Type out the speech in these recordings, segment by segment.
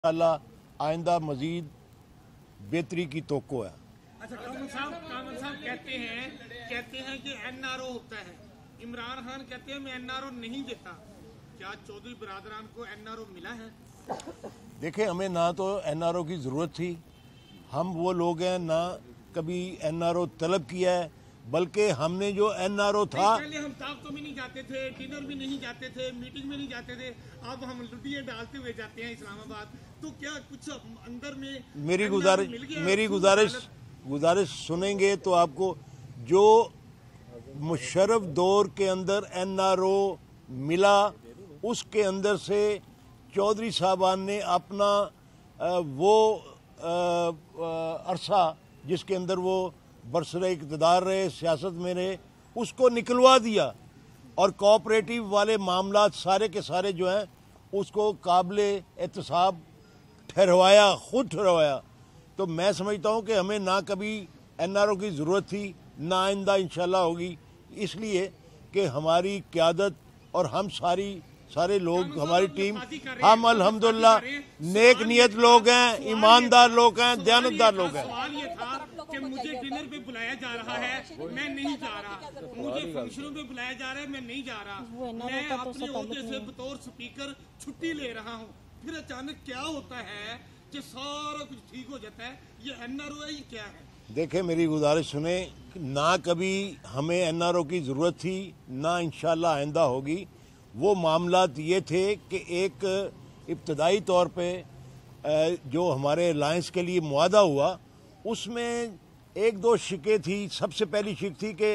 इंशाअल्लाह आइंदा मजीद बेहतरी की तवक्को है। अच्छा, कामल साहब कहते हैं कि एनआरओ होता है। इमरान खान कहते हैं मैं एनआरओ नहीं देता। क्या चौधरी बरादरान को एनआरओ मिला है? देखें, हमें ना तो एनआरओ की ज़रूरत थी, हम वो लोग हैं ना कभी एनआरओ तलब किया है, बल्कि हमने जो एनआरओ था, पहले हम दावतों में नहीं जाते थे, डिनर में नहीं जाते थे, मीटिंग में नहीं जाते थे, अब हम लुटियां डालते हुए जाते हैं इस्लामाबाद। तो क्या कुछ अंदर में मेरी गुजारिश सुनेंगे तो आपको जो मुशर्रफ दौर के अंदर एनआरओ मिला उसके अंदर से चौधरी साहबान ने अपना वो अरसा जिसके अंदर वो बरसरे इक़्तिदार रहे, सियासत में रहे, उसको निकलवा दिया और कोऑपरेटिव वाले मामलात सारे के सारे जो हैं उसको काबिले एहतसाब ठहरवाया, खुद ठहरवाया। तो मैं समझता हूं कि हमें ना कभी एनआरओ की ज़रूरत थी, ना आइंदा इंशाल्लाह होगी, इसलिए कि हमारी क़यादत और हम सारे लोग, हमारी टीम, हम अल्हम्दुलिल्लाह नेक नियत लोग हैं, ईमानदार लोग हैं, दयानतदार लोग हैं। सवाल ये था कि मुझे डिनर पे बुलाया जा रहा है, मैं नहीं जा रहा, मुझे फंक्शनों पे बुलाया जा रहा है, मैं नहीं जा रहा, मैं अपने ओहदे से बतौर स्पीकर छुट्टी ले रहा हूँ। फिर अचानक क्या होता है कि सारा कुछ ठीक हो जाता है? ये एनआरओ है, ये क्या है? देखें, मेरी गुजारिश सुने, ना कभी हमें एनआरओ की ज़रूरत थी, ना इंशाल्लाह आइंदा होगी। वो मामलात ये थे कि एक इब्तदाई तौर पे जो हमारे अलायंस के लिए मुआदा हुआ उसमें एक दो शिकें थी। सबसे पहली शिक थी कि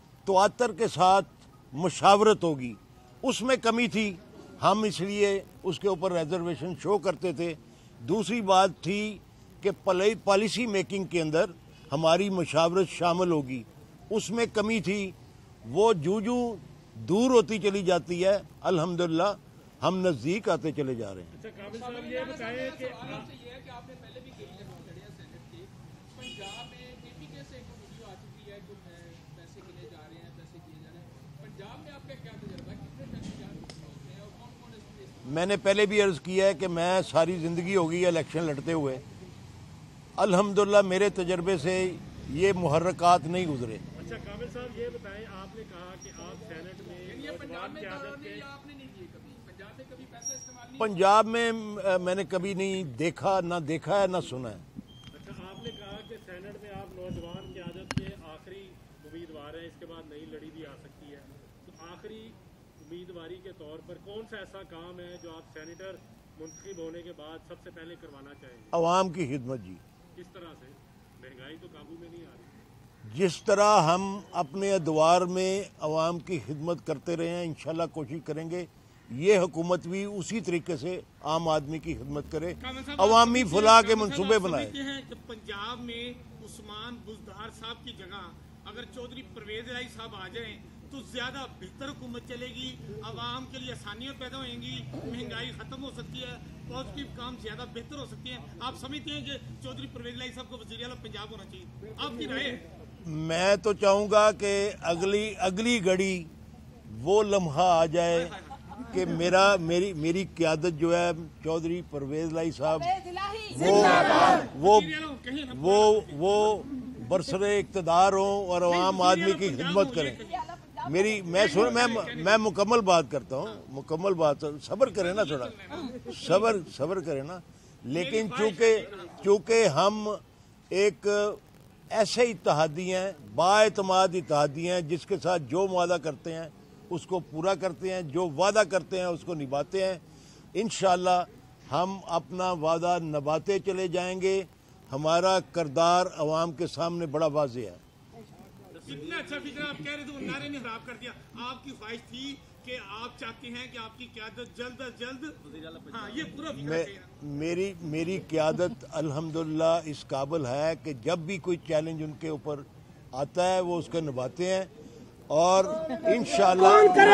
तवातर के साथ मुशावरत होगी, उसमें कमी थी, हम इसलिए उसके ऊपर रिजर्वेशन शो करते थे। दूसरी बात थी कि पॉलिसी मेकिंग के अंदर हमारी मुशावरत शामिल होगी, उसमें कमी थी। वो जूं दूर होती चली जाती है, अल्हम्दुलिल्लाह हम नज़दीक आते चले जा रहे हैं। अच्छा, काबिल साहब ये बताएं कि आपने पहले भी कई जगह चढ़े हैं सेनेट के, पंजाब में केपीके से एक वीडियो आ चुकी है, कुछ पैसे गिने जा रहे हैं, पैसे किए जा रहे हैं। पंजाब में आपका क्या तजुर्बा है, कितने पैसे जा रहे हैं और कौन कौन इसमें? मैंने पहले भी अर्ज़ किया है कि मैं सारी ज़िंदगी हो गई इलेक्शन लड़ते हुए, अल्हम्दुलिल्लाह मेरे तजर्बे से ये मुहर्रकात नहीं गुजरे। अच्छा, काबिल साहब ये बताएं, आपने कहा कि आप सेनेट में पंजाब में आपने नहीं किए कभी, पंजाब में कभी पैसा इस्तेमाल नहीं? पंजाब में मैंने कभी नहीं देखा, ना देखा है ना सुना है। अच्छा, आपने कहा कि सेनेट में आप नौजवान क़यादत के आखिरी उम्मीदवार हैं, इसके बाद नई लड़ी भी आ सकती है, तो आखिरी उम्मीदवारी के तौर पर कौन सा ऐसा काम है जो आप सेनेटर मुंतखब होने के बाद सबसे पहले करवाना चाहेंगे? अवाम की खिदमत जी। किस तरह से? महंगाई तो काबू में नहीं आ रही। जिस तरह हम अपने अदवार में अवाम की खिदमत करते रहे हैं, इंशाल्लाह कोशिश करेंगे ये हुकूमत भी उसी तरीके से आम आदमी की खिदमत करे, अवामी फलाह के मंसूबे बनाए। पंजाब में उस्मान बुज़दार साहब की जगह अगर चौधरी परवेज इलाही साहब आ जाएं तो ज्यादा बेहतर हुकूमत चलेगी, अवाम के लिए आसानियां पैदा होंगी, महंगाई खत्म हो सकती है, पॉजिटिव काम ज्यादा बेहतर हो सकती है। आप समझते हैं कि चौधरी परवेज इलाही साहब को वज़ीर आला पंजाब होना चाहिए? आपकी राय है? मैं तो चाहूँगा कि अगली घड़ी वो लम्हा आ जाए कि मेरी क़यादत जो है चौधरी परवेज इलाही साहब वो बरसरे इक़्तिदार हों और आम आदमी की खिदमत करें। मैं मुकम्मल बात करता हूँ, मुकम्मल बात, सब्र करें ना, थोड़ा सब्र करें ना। लेकिन चूँकि हम एक ऐसे इत्तेहादी हैं, बाएतमाद इत्तेहादी हैं, जिसके साथ जो वादा करते हैं उसको पूरा करते हैं, जो वादा करते हैं उसको निभाते हैं। इंशाअल्लाह हम अपना वादा निभाते चले जाएंगे। हमारा किरदार अवाम के सामने बड़ा वाज़ेह है। इतना अच्छा फिक्र आप कह रहे थे, वो नारे ने खराब कर दिया। आपकी ख्वाहिश थी कि आप चाहते हैं कि आपकी क़यादत जल्द अज जल्द, हाँ, ये पूरा मेरी क़यादत अल्हम्दुलिल्लाह इस काबिल है कि जब भी कोई चैलेंज उनके ऊपर आता है वो उसको निभाते हैं और इंशाअल्लाह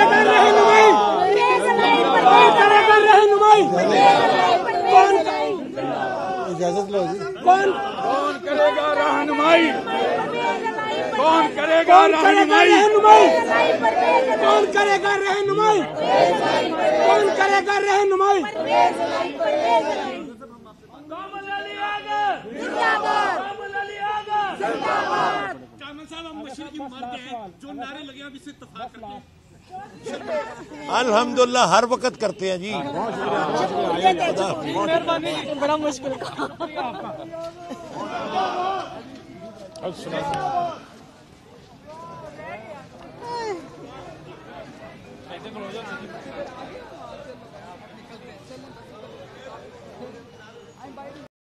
इजाजत लो जी। कौन करेगा रहनुमाई? कौन करेगा रहनुमाई? कौन करेगा रहनुमाई? कौन करेगा रहनुमाई? कामल साहब हम मशीर की मर्द हैं, जो नारे लगे आप इससे इत्तेफाक करते हैं? अल्हम्दुलिल्लाह हर वक्त करते हैं जी। मेहरबानी, बड़ा मुश्किल